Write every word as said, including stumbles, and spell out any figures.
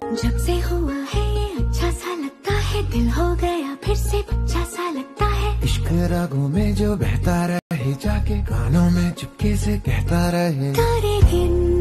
जब से हुआ है ये अच्छा सा लगता है, दिल हो गया फिर से बच्चा सा लगता है। इश्क रागों में जो बहता रहे, जाके कानों में चुपके से कहता रहे, तारे दिन